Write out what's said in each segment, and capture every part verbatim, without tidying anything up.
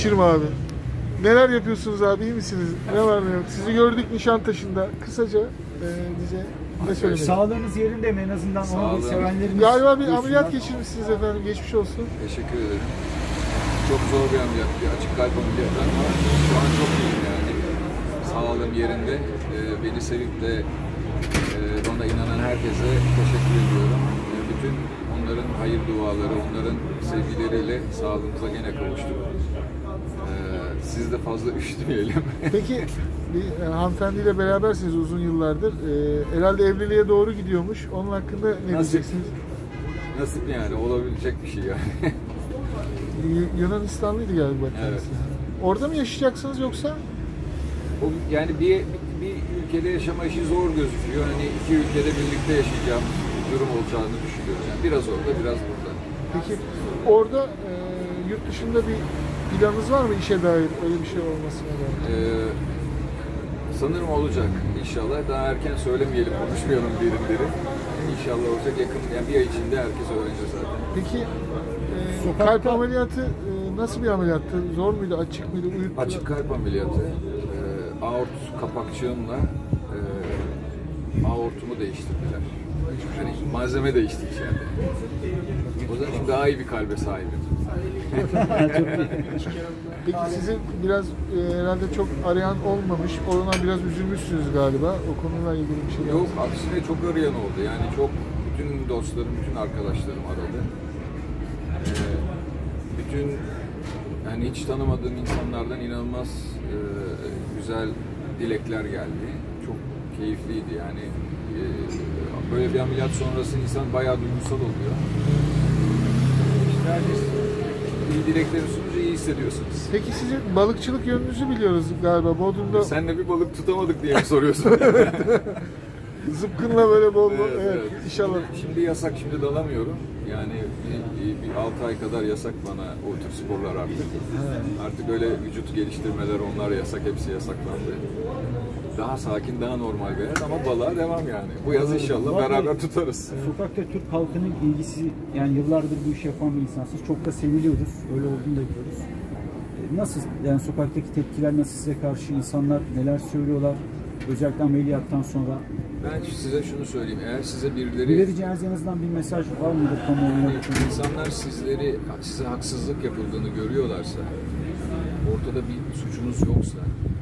Kaçırma abi. Neler yapıyorsunuz abi, iyi misiniz? Ne var ne yok? Sizi gördük Nişantaşı'nda. Kısaca e, bize ne söylemek? Sağlığınız yerinde mi en azından? Onu bir sevenlerimiz... Galiba bir ameliyat geçirmişsiniz efendim. Geçmiş olsun. Teşekkür ederim. Çok zor bir ameliyat, bir açık kalp ameliyatı ama şu an çok iyiyim yani. Sağlığım yerinde. Ee, beni sevip de e, bana inanan herkese teşekkür ediyorum. E, bütün onların hayır duaları, onların sevgileriyle sağlığımıza gene kavuştuk. E, siz de fazla üşütmeyelim. Peki bir e, hanımefendiyle berabersiniz uzun yıllardır. E, herhalde evliliğe doğru gidiyormuş. Onun hakkında ne Nasip. diyeceksiniz? Nasip yani, olabilecek bir şey yani. Yunanistanlıydı galiba kendisi. Evet. Orada mı yaşayacaksınız yoksa? O, yani bir, bir, bir ülkede yaşama işi zor gözüküyor. Hani iki ülkede birlikte yaşayacağım durum olacağını düşünüyorum. Yani biraz orada, biraz burada. Peki orada e, yurt dışında bir planınız var mı işe dair, öyle bir şey olmasına dair? Ee, sanırım olacak inşallah. Daha erken söylemeyelim, konuşmayalım derin derin. İnşallah olacak, yakın, yani bir ay içinde herkes öğrenecek zaten. Peki e, kalp ameliyatı e, nasıl bir ameliyattı? Zor muydu, açık mıydı, uyuttular? Açık kalp ameliyatı. E, aort kapakçığımla e, aortumu değiştirdiler. Yani malzeme değişti içeride. O zaman şimdi daha iyi bir kalbe sahibim. Peki sizi biraz e, herhalde çok arayan olmamış, ona biraz üzülmüşsünüz galiba. O konuyla ilgili bir şey var. Yok, aksine çok arayan oldu. Yani çok, bütün dostlarım, bütün arkadaşlarım aradı. Ee, bütün, yani hiç tanımadığım insanlardan inanılmaz e, güzel dilekler geldi. Çok keyifliydi yani. E, böyle bir ameliyat sonrası insan bayağı duygusal oluyor. İşte herkes iyi dilekleri sununca iyi hissediyorsunuz. Peki sizin balıkçılık yönünüzü biliyoruz galiba. Bodrum'da Sen de bir balık tutamadık diye mi soruyorsun? zıpkınla böyle bol bol. Evet, Evet, evet. inşallah. Şimdi, şimdi yasak, şimdi dalamıyorum. Yani bir, bir altı ay kadar yasak bana o tür sporlar artık. Evet. Artık öyle vücut geliştirmeler, onlar yasak, hepsi yasaklandı. Daha sakin, daha normal bir hayat ama balığa devam yani. Bu yaz inşallah Vallahi, beraber tutarız. Sokakta Türk halkının ilgisi, yani yıllardır bu işi yapan bir insansınız. Çok da seviliyoruz. Öyle olduğunu da biliyoruz. Nasıl, yani sokaktaki tepkiler nasıl, size karşı insanlar neler söylüyorlar? Özellikle ameliyattan sonra. Ben size şunu söyleyeyim. Eğer size birileri... Vereceğiniz en azından bir mesaj var mıdır kamuoyuna? Yani insanlar sizleri, size haksızlık yapıldığını görüyorlarsa, ortada bir suçunuz yoksa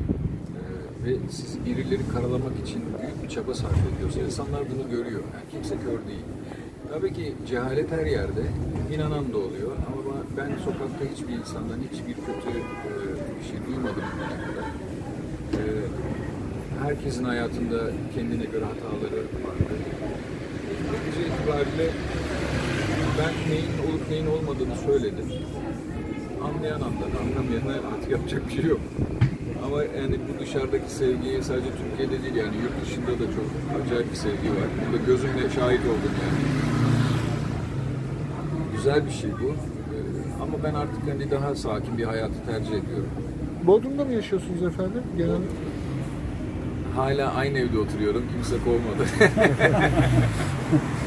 e, ve siz birileri karalamak için büyük bir çaba sarf ediyorsa, insanlar bunu görüyor. Yani kimse kör değil. Tabii ki cehalet her yerde, inanan da oluyor ama ben sokakta hiçbir insandan hiçbir kötü e, bir şey duymadım bugüne kadar. E, herkesin hayatında kendine göre hataları var. Netice itibariyle ben neyin olup neyin olmadığını söyledim. Anlayan anladı, anlamayana artık yapacak bir şey yok. Ama yani bu dışarıdaki sevgiye sadece Türkiye'de değil, yani yurt dışında da çok acayip bir sevgi var. Burada gözümle şahit oldum yani. Güzel bir şey bu. Ama ben artık hani daha sakin bir hayatı tercih ediyorum. Bodrum'da mı yaşıyorsunuz efendim? Genel... Hala aynı evde oturuyorum. Kimse kovmadı.